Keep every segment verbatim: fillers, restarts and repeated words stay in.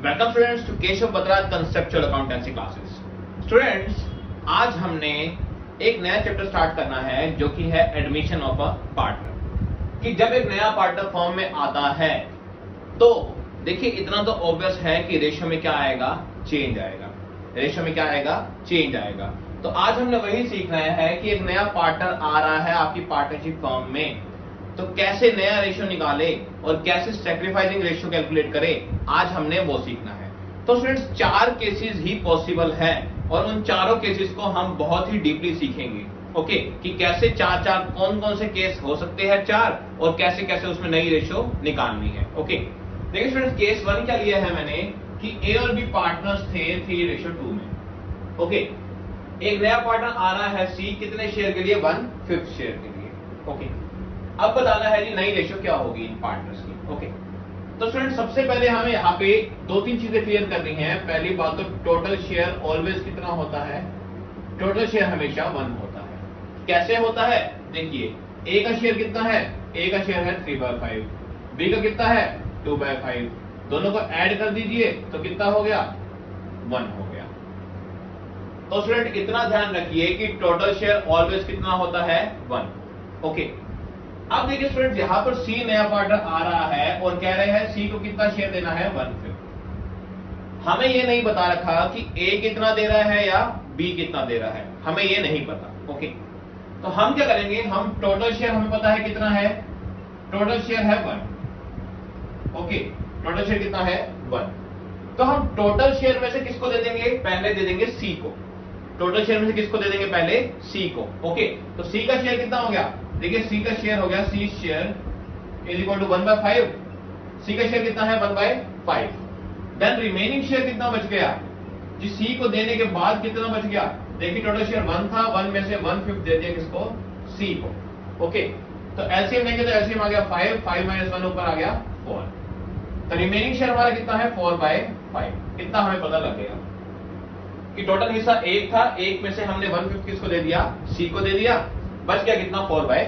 Welcome students to Keshav Batraj conceptual accountancy classes. Students, आज हमने एक नया चैप्टर स्टार्ट करना है जो कि है एडमिशन ऑफ अ पार्टनर। कि जब एक नया पार्टनर फॉर्म में आता है तो देखिए इतना तो ऑब्वियस है कि रेशियो में क्या आएगा, चेंज आएगा। रेशियो में क्या आएगा, चेंज आएगा। तो आज हमने वही सीखना है कि एक नया पार्टनर आ रहा है आपकी पार्टनरशिप फॉर्म में, तो कैसे नया रेशियो निकाले और कैसे सैक्रिफाइसिंग रेशियो कैलकुलेट करे, आज हमने वो सीखना है। तो स्टूडेंट्स, चार केसेस ही पॉसिबल है और उन चारों केसेस को हम बहुत ही डीपली सीखेंगे। ओके, कि कैसे चार चार कौन कौन से केस हो सकते हैं चार, और कैसे कैसे उसमें नई रेशियो निकालनी है। ओके, देखिए स्टूडेंट्स, केस वन क्या लिया है मैंने कि ए और बी पार्टनर्स थे थ्री रेशियो टू में। ओके, एक नया पार्टनर आ रहा है सी, कितने शेयर के लिए, वन फिफ्थ शेयर के लिए। ओके, अब बताना है जी नई रेशियो क्या होगी इन पार्टनर्स की। ओके, तो स्टूडेंट सबसे पहले हमें यहाँ पे दो तीन चीजें क्लियर करनी है। पहली बात तो टोटल शेयर ऑलवेज कितना होता है, टोटल शेयर हमेशा वन होता है। कैसे होता है, देखिए ए का शेयर कितना है, ए का शेयर है थ्री बाय फाइव, बी का कितना है टू बाय फाइव, दोनों को ऐड कर दीजिए तो कितना हो गया, वन हो गया। तो स्टूडेंट इतना ध्यान रखिए कि टोटल शेयर ऑलवेज कितना होता है, वन। ओके, अब देखिए स्टूडेंट यहां पर सी नया पार्टनर आ रहा है और कह रहे हैं सी को कितना शेयर देना है, वन फिफ्थ। हमें ये नहीं बता रखा कि ए कितना दे रहा है या बी कितना दे रहा है, हमें ये नहीं पता। ओके, तो हम क्या करेंगे, हम टोटल शेयर हमें पता है कितना है, टोटल शेयर है वन। ओके, टोटल शेयर कितना है, वन। तो हम टोटल शेयर में से किसको दे देंगे, पहले दे देंगे सी को। टोटल शेयर में से किसको दे देंगे, पहले सी को। ओके, तो सी का शेयर कितना हो गया, देखिए सी का शेयर हो गया, C share is equal to one by five. C का शेयर कितना है, one by five. Then remaining share कितना बच गया जी, सी को देने के बाद कितना बच गया, देखिए टोटल शेयर वन था, वन में से वन फिफ्थ दे दिया किसको, सी को। ओके, तो एलसीएम लेंगे तो एलसीएम आ गया फाइव, फाइव माइनस वन ऊपर आ गया फोर। तो रिमेनिंग शेयर हमारा कितना है, फोर बाय फाइव। इतना हमें पता लग गया कि टोटल हिस्सा एक था, एक में से हमने वन फिफ्थ किसको दे दिया, सी को दे दिया, बच गया कितना, फोर बाय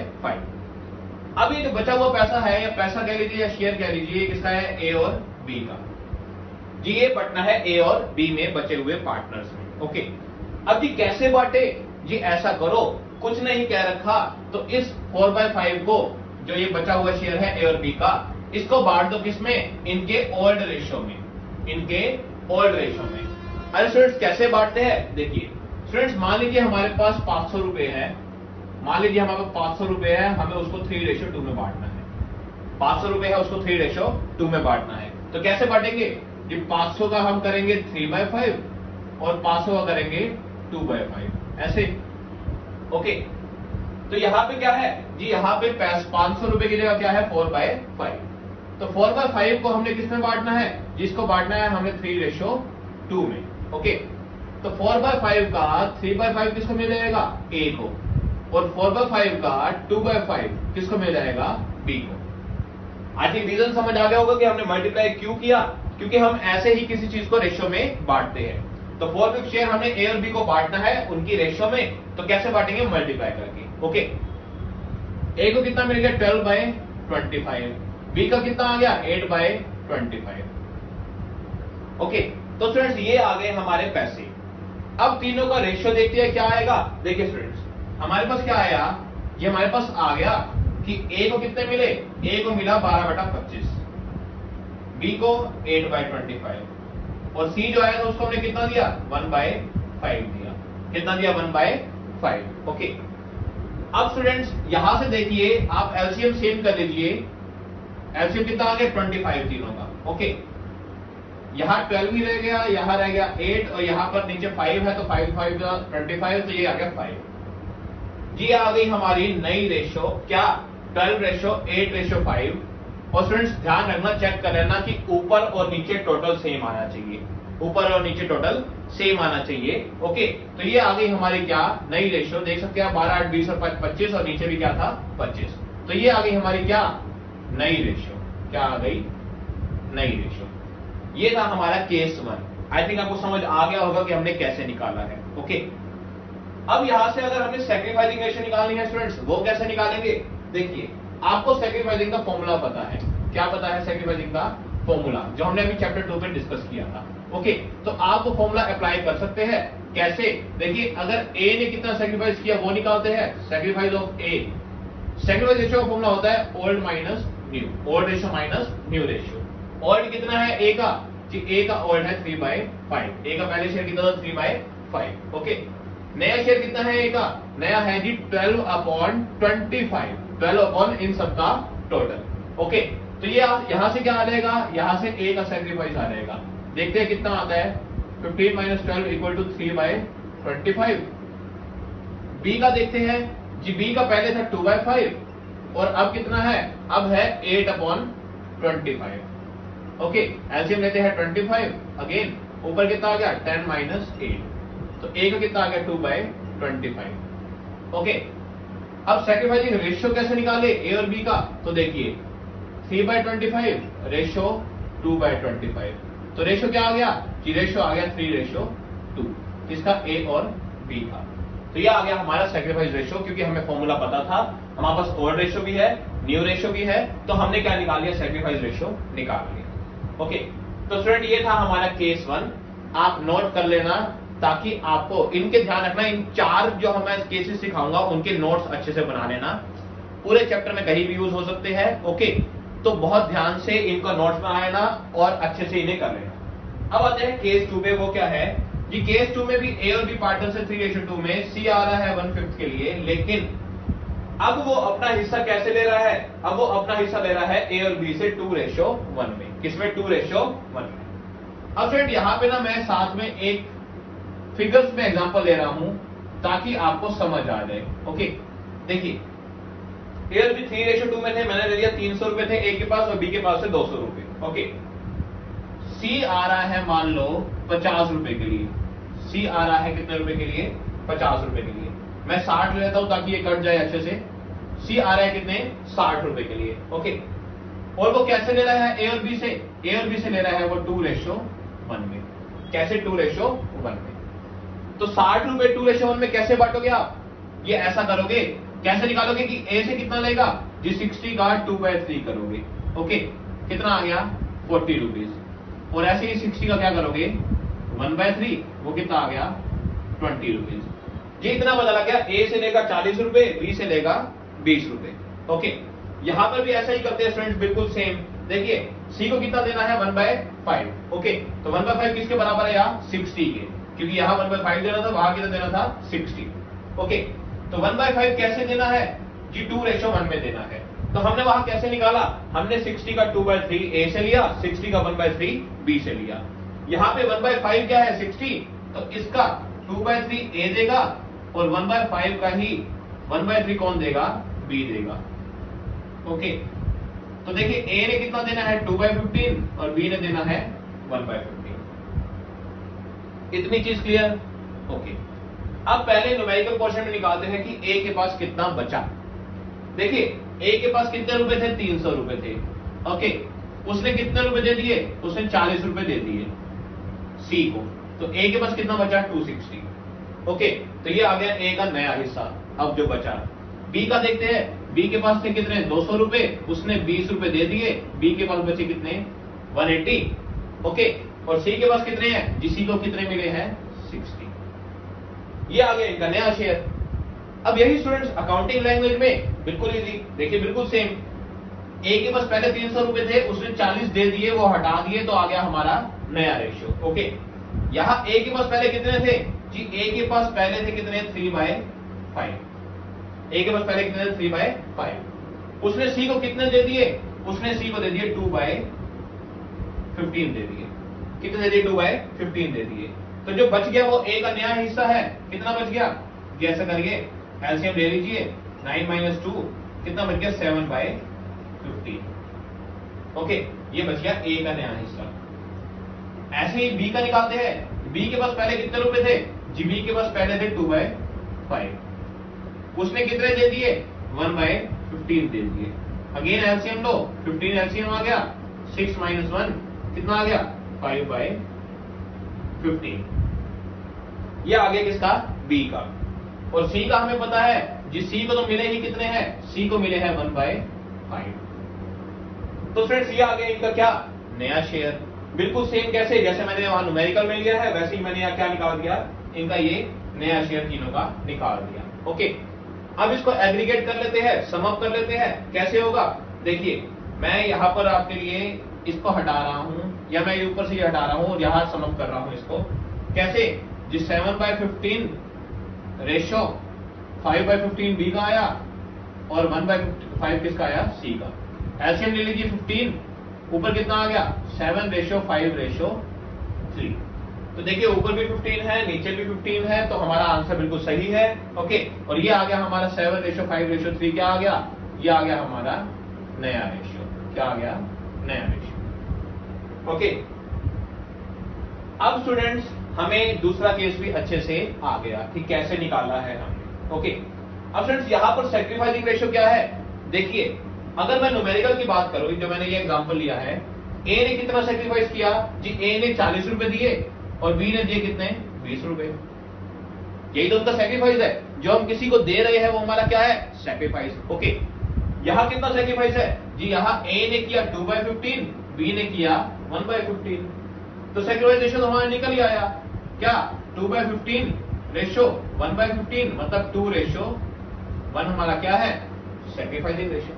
फाइव। अब ये जो बचा हुआ पैसा है, या पैसा कह लीजिए या शेयर कह लीजिए, किसका है, ए और बी का। जी ये बटना है ए और बी में बचे हुए पार्टनर्स में। ओके, अब जी कैसे बांटे, जी ऐसा करो, कुछ नहीं कह रखा, तो इस फोर बाय फाइव को, जो ये बचा हुआ शेयर है ए और बी का, इसको बांट दो किसमें, इनके ओल्ड रेशियो में, इनके ओल्ड रेशियो में। अरे स्टूडेंट्स कैसे बांटते हैं, देखिए स्टूडेंट्स मान लीजिए हमारे पास पांच सौ रुपए है, मान लीजिए हमारे पास पांच सौ रुपए है, हमें उसको थ्री रेशियो टू में बांटना है। पांच सौ रुपए है, उसको थ्री रेशियो टू में बांटना है। तो कैसे बांटेंगे जी, पांच सौ का हम करेंगे थ्री बाय फाइव और पांच सौ का करेंगे टू बाय फाइव, ऐसे। ओके, तो यहाँ पे क्या है जी, यहाँ पे पांच सौ रुपए की जगह क्या है, फोर बाय फाइव। तो फोर बाय फाइव को हमने किसमें बांटना है, जिसको बांटना है हमने थ्री रेशियो टू में। ओके, तो फोर बाय फाइव का थ्री बाय फाइव किसको मिल जाएगा, ए को, और फोर बाय फाइव का टू बाय फाइव किसको मिल जाएगा, बी को। आई थिंक रीजन समझ आ गया होगा कि हमने मल्टीप्लाई क्यों किया, क्योंकि हम ऐसे ही किसी चीज को रेशियो में बांटते हैं। तो फोर फिफ्थ शेयर हमने ए और बी को बांटना है उनकी रेशियो में, तो कैसे बांटेंगे, मल्टीप्लाई करके। ओके, ए को कितना मिल गया, twelve by twenty five, B का कितना आ गया, eight by twenty five. Okay, तो स्टूडेंट्स ये आ गए हमारे पैसे। अब तीनों का रेशियो देखते हैं क्या आएगा। देखिए स्टूडेंट्स, हमारे पास क्या आया, ये हमारे पास आ गया कि ए को कितने मिले, ए को मिला बारह बटा पच्चीस, बी को एट बाय ट्वेंटी फाइव, और सी जो आया था उसको हमने कितना दिया, वन बाय फाइव दिया। कितना दिया, वन बाय फाइव। ओके, अब स्टूडेंट्स यहां से देखिए आप एलसीएम सेम कर लीजिए। एलसीएम कितना आ गया, ट्वेंटी फाइव तीनों का। ओके, यहाँ ट्वेल्व ही रह गया, यहाँ रह गया एट, और यहाँ पर नीचे फाइव है, तो फाइव फाइव ट्वेंटी फाइव, तो ये आ गया फाइव। जी आ गई हमारी नई रेशो, क्या, twelve ratio eight ratio five. और स्टूडेंट्स ध्यान रखना, चेक कर लेना कि ऊपर और नीचे टोटल सेम आना चाहिए, ऊपर और नीचे टोटल सेम आना चाहिए। ओके, तो ये आ गई हमारी क्या, नई रेशो। देख सकते हैं बारह आठ बीस और पच्चीस, और नीचे भी क्या था, पच्चीस। तो ये आ गई हमारी क्या, नई रेशो। क्या आ गई, नई रेशो। ये था हमारा केस वन। आई थिंक आपको समझ आ गया होगा कि हमने कैसे निकाला है। ओके, अब यहां से अगर हमें सैक्रिफाइसिंग रेशियो निकालनी है स्टूडेंट्स, वो कैसे निकालेंगे, देखिए आपको सैक्रिफाइसिंग का फॉर्मूला पता है। क्या पता है सैक्रिफाइसिंग का फॉर्मूला जो हमने अभी चैप्टर टू में डिस्कस किया था। ओके, तो आप वो फॉर्मूला अप्लाई कर सकते हैं। कैसे? देखिए, अगर ए ने कितना सेक्रीफाइस किया वो निकालते हैं, sacrifice of A. Sacrifice ratio का फॉर्मूला होता है old minus new, old ratio minus new ratio. Old कितना है ए का? जी ए का ओल्ड है थ्री बाई फाइव। ए का पहले शेयर कितना था? Three by five. ओके, नया शेयर कितना है ए का? नया है जी twelve upon twenty five, twelve upon इन सबका टोटल। ओके, तो ये यहां से क्या आ जाएगा? यहां से ए का सेक्रीफाइस आ जाएगा। देखते हैं कितना आता है। Fifteen minus twelve equal to three by twenty five. B का देखते हैं जी, बी का पहले था टू बाई फाइव और अब कितना है? अब है eight upon twenty five. Okay, LCM लेते हैं ट्वेंटी फाइव। अगेन ऊपर कितना आ गया? टेन माइनस एट, तो ए का कितना आ गया? Two by twenty five. Okay, अब सेक्रीफाइसिंग रेशियो कैसे निकाले ए और बी का? तो देखिए, three by twenty five ratio two by twenty five, तो रेशियो क्या आ गया? जी रेशियो आ गया थ्री रेशियो टू, किसका? ए और बी का। तो ये आ गया हमारा सेक्रीफाइस रेशियो, क्योंकि हमें फॉर्मूला पता था, हमारे पास ओल्ड रेशियो भी है, न्यू रेशियो भी है, तो हमने क्या निकाल लिया? सेक्रीफाइस रेशियो निकाल लिया। ओके, तो स्टूडेंट ये था हमारा केस वन। आप नोट कर लेना ताकि आपको इनके ध्यान रखना। इन चार जो मैं केसेस सिखाऊंगा उनके नोट्स अच्छे से बना लेना। पूरे चैप्टर में कहीं भी यूज हो सकते हैं। ओके, तो बहुत ध्यान से इनका नोट्स बना लेना और अच्छे से इन्हें कर लेना। अब आते हैं केस टू पे। वो क्या है जी? केस टू में भी ए और बी पार्टनर से थ्री रेशियो टू में सी आ रहा है वन फिफ्थ के लिए, लेकिन अब वो अपना हिस्सा कैसे ले रहा है? अब वो अपना हिस्सा ले रहा है ए और बी से टू रेशियो वन में। किसमें? टू रेशियो वन में। अब फ्रेंड यहां पे ना मैं साथ में एक फिगर्स में एग्जांपल ले रहा हूं ताकि आपको समझ आ जाए। ओके, देखिए, ए और बी थ्री रेशियो टू में थे, मैंने ले लिया तीन सौ रुपए थे ए के पास और बी के पास से दो सौ रुपए। ओके, सी आ रहा है मान लो पचास रुपए के लिए। सी आ रहा है कितने रुपए के लिए? पचास रुपए के लिए। मैं साठ ले लेता हूं ताकि ये कट जाए अच्छे से। सी आ रहा है कितने? साठ रुपए के लिए। ओके, और वो कैसे ले रहा है? ए और बी से। ए और बी से ले रहा है वो टू रेशियो वन में। कैसे? टू रेशियो वन में। तो साठ रुपए टू रेशियो वन में कैसे बांटोगे आप? ये ऐसा करोगे। कैसे निकालोगे कि ए से कितना लेगा जी? सिक्सटी का टू बाई थ्री करोगे। ओके, कितना आ गया? Forty rupees. और ऐसे ही सिक्सटी का क्या करोगे? वन बाय थ्री, वो कितना आ गया? Twenty rupees. ये इतना पता लग गया। ए से लेगा चालीस रुपए, बी से लेगा बीस रुपए। ओके, यहां पर भी ऐसा ही करते हैं स्टूडेंट्स, बिल्कुल सेम। देखिए, सी को कितना देना है? One by five. ओके, तो वन बाय फाइव किसके बराबर है? यहाँ सिक्सटी के, क्योंकि यहाँ वन बाय फाइव देना था, वहां कितना देना था? सिक्सटी। ओके, तो वन बाय फाइव कैसे देना है जी? टू रेशियो वन में देना है। तो हमने वहां कैसे निकाला? हमने सिक्सटी का टू बाई थ्री ए से लिया, सिक्सटी का वन बाई थ्री बी से लिया। यहाँ पे वन बाई फाइव क्या है? सिक्सटी, तो इसका टू बाई थ्री ए देगा और वन बाय फाइव का ही वन बाय थ्री कौन देगा? बी देगा। ओके, तो देखिए, ए ने कितना देना है? टू बाई फिफ्टीन और बी ने देना है वन बाई फिफ्टीन। इतनी चीज क्लियर? ओके, अब पहले न्यूमेरिकल पोर्शन में निकालते हैं कि ए के पास कितना बचा। देखिए, ए के पास कितने रुपए थे? तीन सौ रुपए थे। ओके, उसने कितने रुपए दे दिए? उसने चालीस रुपए दे दिए सी को। तो ए के पास कितना बचा? To sixty. ओके, तो ये आ गया ए का नया हिस्सा। अब जो बचा बी का देखते हैं। बी के पास थे कितने? दो सौ रुपए, उसने बीस रुपए दे दिए। बी के पास बचे कितने? One eighty. ओके, और सी के पास कितने हैं? जी सी को कितने मिले हैं? सिक्सटी। ये आ गया इनका नया शेयर। अब यही स्टूडेंट्स अकाउंटिंग लैंग्वेज में बिल्कुल इजी। देखिए, बिल्कुल सेम। ए के पास पहले तीन सौ रुपए थे, उसने चालीस दे दिए, वो हटा दिए, तो आ गया हमारा नया रेशियो। ओके, यहां ए के पास पहले कितने थे जी? ए के पास पहले थे कितने? Three by five. ए के पास पहले कितने थे? Three by five. उसने सी को कितने दे दिए? उसने सी को दे दिए टू बाय फिफ्टीन दे दिए। कितने दे दिए? टू बाय फिफ्टीन दे दिए। तो जो बच गया वो ए का नया हिस्सा है। कितना बच गया? जैसा करिए, एलसीएम ले लीजिए। नाइन माइनस टू कितना बच गया? Seven by fifteen. ओके, ये बच गया ए का नया हिस्सा। ऐसे ही बी का निकालते हैं। बी के पास पहले कितने रुपए थे जी? बी के पास पहले थे टू बाय फाइव। उसने कितने दे दिए? वन बाय फिफ्टीन दे दिए। अगेन एलसीएम लो, फिफ्टीन एलसीएम आ गया, सिक्स माइनस वन कितना आ गया? Five by fifteen. ये आ गया किसका? बी का। और सी का हमें पता है जी, सी को तो मिले ही कितने हैं? सी को मिले हैं वन बाय फाइव। तो फ्रेंड्स, ये आ गया इनका क्या? नया शेयर। बिल्कुल सेम कैसे, जैसे मैंने वहां न्यूमेरिकल में लिया है वैसे ही मैंने यहाँ क्या निकाल दिया, इनका ये नया शेयर तीनों का निकाल दिया। ओके, अब इसको एग्रीगेट कर लेते हैं, सम अप कर लेते हैं। कैसे होगा, देखिए मैं यहाँ पर आपके लिए इसको हटा रहा हूं, या मैं ऊपर से ये हटा रहा हूं और यहां सम अप कर रहा हूं इसको। कैसे, जी seven by fifteen ratio five by fifteen B का आया और वन बाय फाइव किसका आया, सी का। एलसीएम ले लीजिए फिफ्टीन, ऊपर कितना आ गया, seven ratio five ratio three. तो देखिए ऊपर भी फिफ्टीन है, नीचे भी फिफ्टीन है, तो हमारा आंसर बिल्कुल सही है। ओके, और ये आ गया हमारा seven ratio five ratio three, क्या आ गया, ये आ गया हमारा नया रेशियो। क्या आ गया, नया रेशियो। ओके, अब स्टूडेंट्स हमें दूसरा केस भी अच्छे से आ गया कि कैसे निकाला है हमने। ओके, अब स्टूडेंट्स यहां पर सैक्रिफाइसिंग रेशियो क्या है, देखिए अगर मैं न्यूमेरिकल की बात करूं, जो मैंने ये एग्जांपल लिया है, ए ने कितना सैक्रिफाइस किया जी, ए ने चालीस रुपए दिए और बी ने दिए कितने, बीस रुपए। यही तो उनका सैक्रिफाइस है, जो हम किसी को दे रहे हैं वो हमारा क्या है, सैक्रिफाइस। ओके, यहां कितना सैक्रिफाइस है जी, यहां ए ने किया टू बाय फिफ्टीन, बी ने किया वन बाय फिफ्टीन। तो सैक्रिफाइस रेशियो तो हमारा निकल ही आया, क्या, two by fifteen ratio one by fifteen, मतलब टू रेशो वन हमारा क्या है, सैक्रिफाइसिंग रेशियो।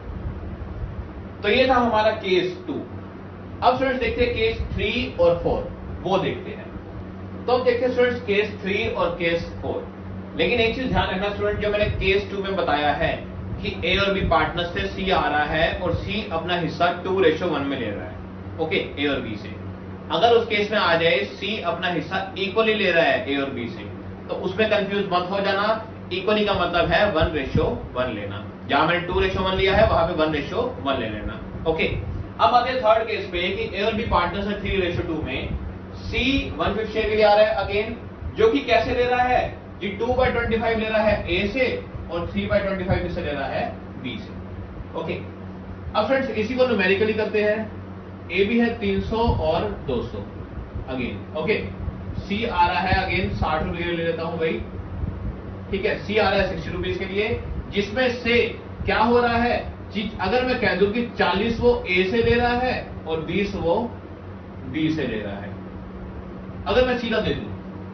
तो ये था हमारा केस टू। अब स्टूडेंट्स देखते हैं केस थ्री और फोर, वो देखते हैं। तो अब देखते हैं स्टूडेंट्स केस थ्री और केस फोर। लेकिन एक चीज ध्यान रखना स्टूडेंट, जो मैंने केस टू में बताया है कि ए और बी पार्टनर से सी आ रहा है और सी अपना हिस्सा टू रेशो वन में ले रहा है। ओके, ए और बी से। अगर उस केस में आ जाए सी अपना हिस्सा इक्वली ले रहा है ए और बी से, तो उसमें कंफ्यूज मत हो जाना। इक्वली का मतलब है वन रेशो वन लेना, जहां मैंने टू रेशो वन लिया है वहां पे वन रेशो वन ले लेना। ओके, अब आते हैं थर्ड केस पे कि ए और बी पार्टनर से थ्री रेशो टू में सी वन फिफ्थ शेयर के लिए आ रहा है अगेन, जो कि कैसे ले रहा है जी, टू बाय ट्वेंटी फाइव ले रहा है ए से और थ्री बाय ट्वेंटी फाइव से ले रहा है बी से। ओके, अब फ्रेंड्स इसी को न्यूमेरिकली करते हैं। ए भी है तीन सौ और दो सौ अगेन। ओके, सी आ रहा है अगेन साठ रुपए ले लेता हूं भाई, ठीक है, सी आ रहा है सिक्सटी रुपीज के लिए, जिसमें से क्या हो रहा है जी, अगर मैं कह दूं कि चालीस वो ए से ले रहा है और बीस वो बी से ले रहा है, अगर मैं सीधा दे दूं,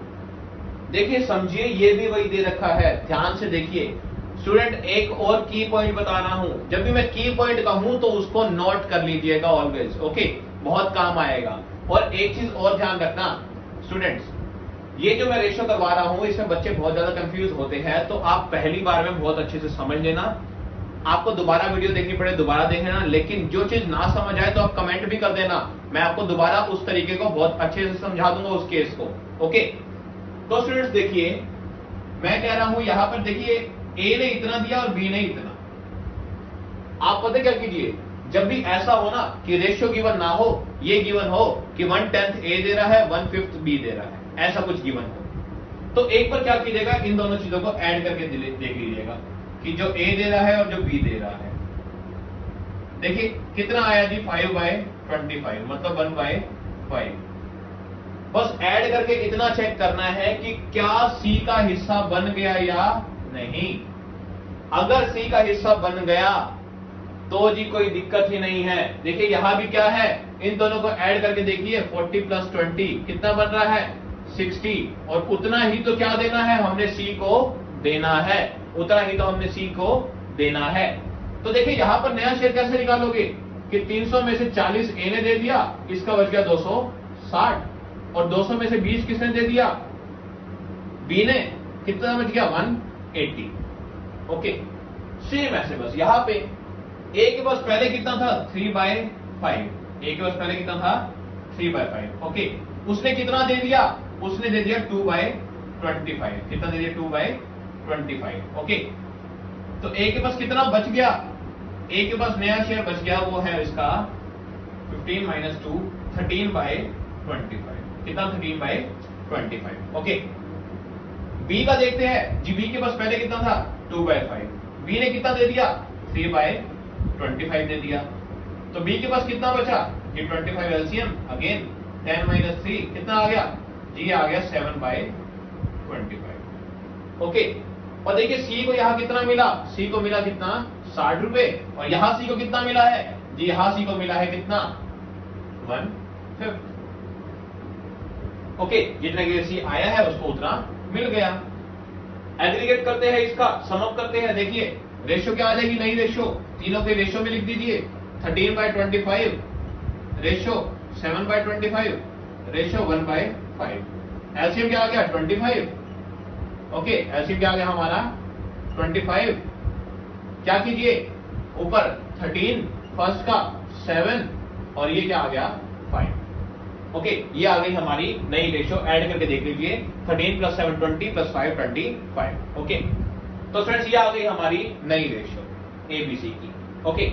देखिए समझिए ये भी वही दे रखा है, ध्यान से देखिए स्टूडेंट। एक और की पॉइंट बता रहा हूं, जब भी मैं की पॉइंट कहूं तो उसको नोट कर लीजिएगा ऑलवेज। ओके, बहुत काम आएगा। और एक चीज और ध्यान रखना स्टूडेंट्स, ये जो मैं रेशो करवा रहा हूं इसमें बच्चे बहुत ज्यादा कंफ्यूज होते हैं, तो आप पहली बार में बहुत अच्छे से समझ लेना। आपको दोबारा वीडियो देखनी पड़े दोबारा देख लेना, लेकिन जो चीज ना समझ आए तो आप कमेंट भी कर देना, मैं आपको दोबारा उस तरीके को बहुत अच्छे से समझा दूंगा उस केस को। ओके, तो स्टूडेंट्स देखिए मैं कह रहा हूं यहां पर देखिए ए ने इतना दिया और बी ने इतना। आप पता क्या कीजिए, जब भी ऐसा हो ना कि रेशियो गिवन ना हो, ये गिवन हो कि वन टेंथ ए दे रहा है वन फिफ्थ बी दे रहा है, ऐसा कुछ गिवन हो, तो एक पर क्या कीजिएगा, इन दोनों चीजों को ऐड करके देख लीजिएगा कि जो ए दे रहा है और जो बी दे रहा है। देखिए कितना आया जी, फाइव बाय ट्वेंटी फाइव, मतलब वन बाय फाइव। बस ऐड करके इतना चेक करना है कि क्या सी का हिस्सा बन गया या नहीं। अगर सी का हिस्सा बन गया तो जी कोई दिक्कत ही नहीं है। देखिए यहां भी क्या है, इन दोनों को ऐड करके देखिए, फोर्टी प्लस ट्वेंटी कितना बन रहा है, सिक्सटी, और उतना ही तो क्या देना है, हमने सी को देना है, उतना ही तो हमने सी को देना है। तो देखिए यहां पर नया शेयर कैसे निकालोगे कि तीन सौ में से चालीस ए ने दे दिया, इसका बच गया दो सौ साठ, और दो सौ में से बीस किसने दे दिया, बी ने, कितना बच गया वन एटी। ओके, सेम ऐसे बस यहां पे ए के पास पहले कितना था, थ्री बाय फाइव, ए के पास पहले कितना था, थ्री बाय फाइव। ओके, उसने कितना दे दिया, उसने दे दिया टू बाय ट्वेंटी फाइव, कितना दे दिया, two by twenty five. Okay, तो ए के पास कितना बच गया, ए के पास नया शेयर बच गया, वो है इसका fifteen minus two, thirteen by twenty five, कितना, thirteen by twenty five. Okay, B का देखते हैं जी, बी के पास पहले कितना था, टू बाय फाइव, बी ने कितना दे दिया, थ्री बाय ट्वेंटी फाइव दे दिया, तो बी के पास कितना बचा जी, twenty five LCM, again ten minus three कितना आ गया जी, आ गया seven by twenty five. Okay, और देखिए सी को यहां कितना मिला, सी को मिला कितना, साठ रुपए, और यहां सी को कितना मिला है जी, यहां सी को मिला है कितना, वन फिफ्थ। ओके, जितना की रेशियो आया है उसको उतना मिल गया। एग्रीगेट करते हैं, इसका सम अप करते हैं। देखिए रेशियो क्या आ जाएगी, नई रेशियो, तीनों के रेशियो में लिख दीजिए। Thirteen by twenty five ratio seven by twenty five ratio one by five. LCM क्या आ गया, ट्वेंटी फाइव। ओके, एलसीएम क्या आ गया हमारा ट्वेंटी फाइव। क्या कीजिए, ऊपर थर्टीन फर्स्ट का, सेवन और ये क्या आ गया फाइव। ओके, ये आ गई हमारी नई रेशियो। ऐड करके देख लीजिए, thirteen plus seven twenty plus five twenty five. Okay, तो स्टूडेंट्स ये आ गई हमारी नई रेशियो एबीसी की। ओके,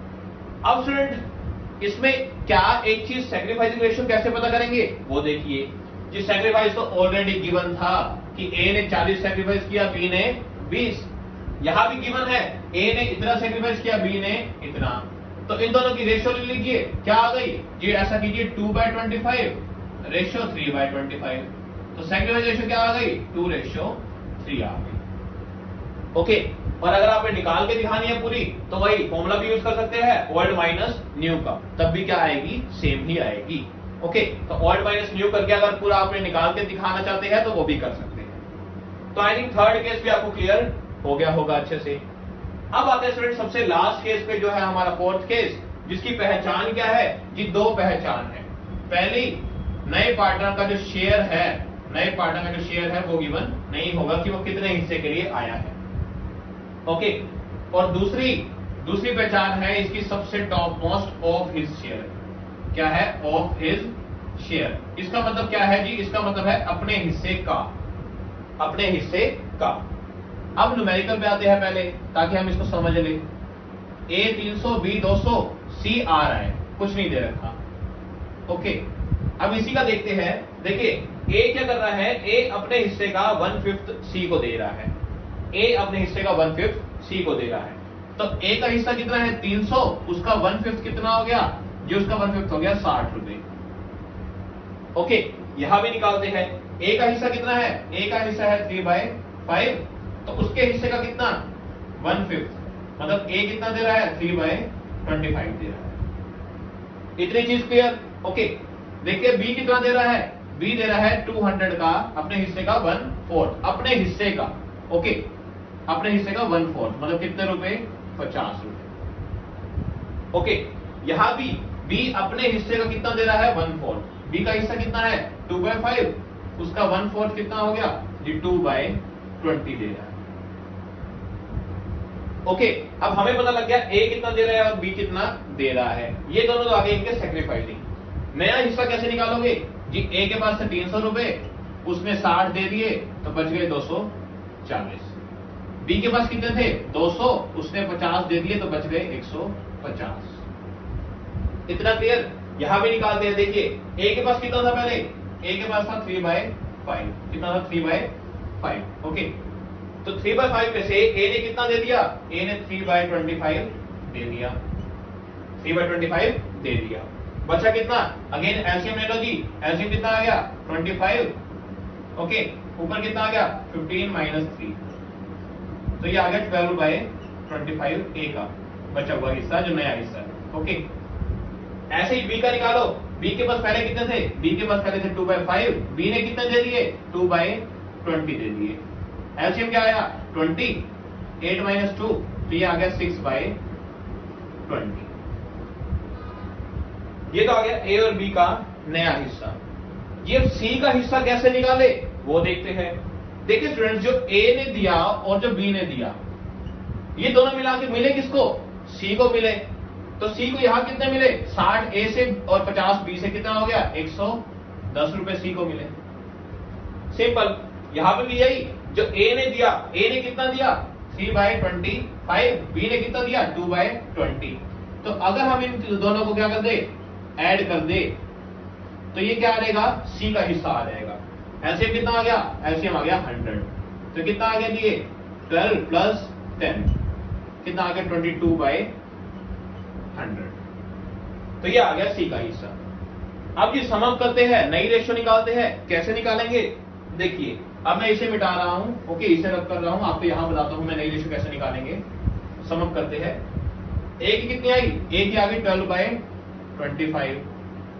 अब स्टूडेंट इसमें क्या एक चीज सैक्रिफाइसिंग रेशियो कैसे पता करेंगे वो देखिए। जी सैक्रिफाइस तो ऑलरेडी गिवन था कि ए ने चालीस सैक्रिफाइस किया, बी ने बीस। यहां भी गिवन है, ए ने इतना सैक्रिफाइस किया, बी ने इतना। तो इन दोनों की रेशियो ले लीजिए, क्या आ गई जी, ऐसा कीजिए two by twenty five ratio three by twenty five. तो सैक्रिफाइस रेशियो क्या आ गई, टू रेशियो थ्री आ गई। ओके, और अगर आपने निकाल के दिखानी है पूरी तो वही फॉर्मूला भी यूज कर सकते हैं, ओल्ड माइनस न्यू का, तब भी क्या आएगी, सेम ही आएगी। ओके, तो ओल्ड माइनस न्यू करके अगर पूरा आपने निकाल के दिखाना चाहते हैं तो वो भी कर सकते हैं। तो आई थिंक थर्ड केस भी आपको क्लियर हो गया होगा अच्छे से। अब आते हैं स्टूडेंट सबसे लास्ट केस पे, जो है हमारा फोर्थ केस, जिसकी पहचान क्या है जी, दो पहचान है। पहली, नए पार्टनर का जो शेयर है, नए पार्टनर का जो शेयर है वो गिवन नहीं होगा कि वो कितने हिस्से के लिए आया है। ओके, और दूसरी दूसरी पहचान है इसकी सबसे top most, of his share. क्या है, ऑफ हिज शेयर। इसका मतलब क्या है जी, इसका मतलब है अपने हिस्से का, अपने हिस्से का। अब न्यूमेरिकल पे आते हैं पहले, ताकि हम इसको समझ लें। ए तीन सौ, बी दो सौ, सी आ रहा है, कुछ नहीं दे रखा। ओके, अब इसी का देखते हैं। देखिए ए क्या कर रहा है, ए अपने हिस्से का वन फिफ्थ सी को दे रहा है। ए अपने हिस्से का वन फिफ्थ सी को दे रहा है। तो ए का हिस्सा कितना है, तीन सौ, उसका वन फिफ्थ कितना हो गया जी, उसका वन फिफ्थ हो गया साठ रुपए। ओके, यहां भी निकालते हैं। ए का हिस्सा कितना है, ए का हिस्सा है थ्री बाय फाइव, तो उसके हिस्से का कितना, वन फिफ्थ, मतलब ए कितना दे रहा है, थ्री बाय ट्वेंटी फाइव दे रहा है। इतनी चीज क्लियर। ओके, देखिए बी कितना दे रहा है, बी दे रहा है टू हंड्रेड का, अपने हिस्से का वन फोर्थ, अपने हिस्से का। ओके, अपने हिस्से का वन फोर्थ मतलब कितने रुपए, पचास रुपए। ओके, यहां भी बी अपने हिस्से का कितना दे रहा है, वन फोर्थ। बी का हिस्सा कितना है, टू बाय फाइव, उसका वन फोर्थ कितना हो गया जी, टू बाय ट्वेंटी दे रहा है। ओके, अब हमें पता लग गया ए कितना दे रहा है और बी कितना दे रहा है। ये दोनों तो आगे इनके सैक्रिफाइसिंग। नया हिस्सा कैसे निकालोगे जी, ए के पास से तीन सौ रुपए, उसने साठ दे दिए तो बच गए दो सौ चालीस। बी के पास कितने थे, दो सौ, उसने पचास दे दिए तो बच गए एक सौ पचास। इतना क्लियर। यहां भी निकालते हैं। देखिए ए के पास कितना था पहले, ए के पास था थ्री बाय फाइव, कितना था, थ्री बाय फाइव। ओके, तो थ्री बाय फाइव में से ए ने कितना दे दिया, ए ने थ्री बाय ट्वेंटी फाइव दे दिया, थ्री बाय ट्वेंटी फाइव दे दिया। बचा कितना, अगेन एलसीएम ले लो जी, एलसीएम कितना आ गया, ट्वेंटी फाइव। ओके, ऊपर कितना आ गया, फिफ्टीन माइनस थ्री, तो ये आ गया twelve by twenty five A का बचा हुआ हिस्सा, जो नया हिस्सा। ओके, ऐसे ही बी का निकालो। बी के पास पहले कितने थे, बी के पास पहले थे टू बाय फाइव, बी ने कितने दे दिए, टू बाय ट्वेंटी दे दिए। एलसीएम क्या आया, ट्वेंटी, एट माइनस टू, तो ये आ गया सिक्स बाय ट्वेंटी। ये तो आ गया ए और बी का नया हिस्सा। ये सी का हिस्सा कैसे निकाले वो देखते हैं। देखिए स्टूडेंट्स, जो ए ने दिया और जो बी ने दिया, ये दोनों मिला के मिले किसको, सी को मिले। तो सी को यहां कितने मिले, साठ ए से और पचास बी से, कितना हो गया, एक सौ दस रुपए सी को मिले। सिंपल। यहां पे भी यही, जो ए ने दिया, ए ने कितना दिया, three by twenty five, B ने कितना दिया, टू बाय ट्वेंटी। तो अगर हम इन दोनों को क्या कर दे, ऐड कर दे, तो ये क्या आ जाएगा, सी का हिस्सा आ जाएगा। एलसीएम कितना आ गया, एलसीएम आ गया हंड्रेड। तो कितना आ गया दिए, ट्वेल्व प्लस टेन, कितना आ गया, ट्वेंटी टू बाय हंड्रेड। तो ये आ गया सी का हिस्सा। अब ये सम अप करते हैं, नई रेशियो निकालते हैं। कैसे निकालेंगे, देखिए अब मैं इसे मिटा रहा हूं। ओके, इसे रब कर रहा हूं, आपको यहां बताता हूं मैं नई रेशियो कैसे निकालेंगे। सम अप करते हैं। ए की कितनी आई, ए की आ गई twelve by twenty five,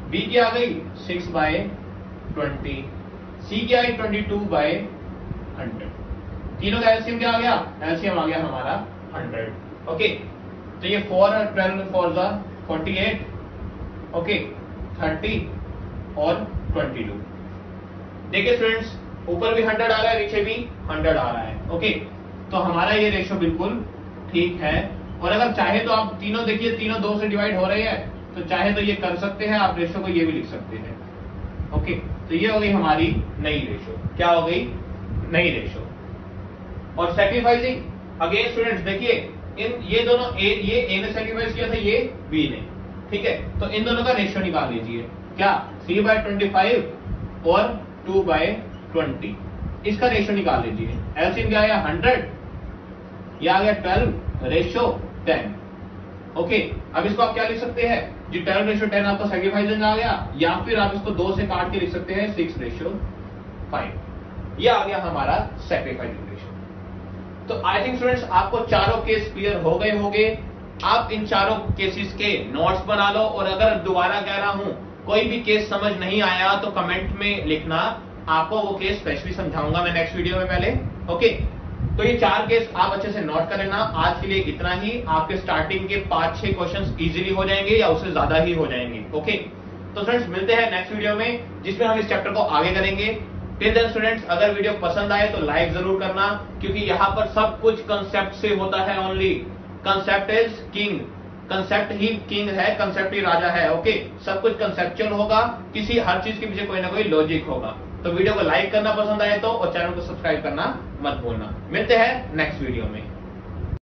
B की आ गई सिक्स बाय ट्वेंटी, सी की आई ट्वेंटी टू बाय हंड्रेड। तीनों का एलसीएम क्या आ गया? एलसीएम आ गया हमारा हंड्रेड। ओके, तो ये फोर और ट्वेल्व फोर जा फोर्टी एट, ओके, थर्टी और ट्वेंटी टू। देखिए स्टूडेंट्स, ऊपर भी हंड्रेड आ रहा है, नीचे भी हंड्रेड आ रहा है। ओके, तो हमारा ये रेशो बिल्कुल ठीक है। और अगर चाहे तो आप तीनों देखिए, तीनों दो से डिवाइड हो रही है, तो चाहे तो ये कर सकते हैं आप, रेशो को ये भी लिख सकते हैं। ओके, तो ये हो गई हमारी नई रेशो। क्या हो गई? नई रेशो। और सैक्रिफाइसिंग अगेन स्टूडेंट्स, देखिए इन ये दोनों ए, ये ए ने सैक्रिफाइस किया था, ये बी ने, ठीक है, तो इन दोनों का रेशो निकाल लीजिए। क्या? थ्री बाय ट्वेंटी फाइव और टू बाय ट्वेंटी, इसका रेशो निकाल लीजिए। एलसीएम क्या आया? हंड्रेड, यह आ गया ट्वेल्व रेशो टेन। ओके, अब इसको आप क्या लिख सकते हैं जी? ट्वेल्व रेशो टेन आपका सैक्रिफाइसिंग आ गया, या फिर आप इसको दो से काट के लिख सकते हैं सिक्स रेशो फाइव। यह आ गया हमारा सैक्रिफाइसिंग रेशो। तो आई थिंक स्टूडेंट्स आपको चारों केस क्लियर हो गए होंगे। आप इन चारों केसेस के नोट्स बना लो, और अगर दोबारा कह रहा हूं कोई भी केस समझ नहीं आया तो कमेंट में लिखना, आपको वो केस स्पेशली समझाऊंगा मैं नेक्स्ट वीडियो में पहले। ओके, तो ये चार केस आप अच्छे से नोट कर लेना। आज के लिए इतना ही। आपके स्टार्टिंग के पांच छह क्वेश्चंस इजीली हो जाएंगे या उससे ज्यादा ही हो जाएंगे। ओके, तो फ्रेंड्स मिलते हैं नेक्स्ट वीडियो में, जिसमें हम इस चैप्टर को आगे करेंगे। टिल देन स्टूडेंट्स, अगर वीडियो पसंद आए तो लाइक जरूर करना, क्योंकि यहाँ पर सब कुछ कंसेप्ट से होता है। Only concept is king, concept ही किंग है, कंसेप्ट ही राजा है। ओके, सब कुछ कंसेप्चुअल होगा, किसी हर चीज के पीछे कोई ना कोई लॉजिक होगा। तो वीडियो को लाइक करना पसंद आए तो, और चैनल को सब्सक्राइब करना मत भूलना। मिलते हैं नेक्स्ट वीडियो में।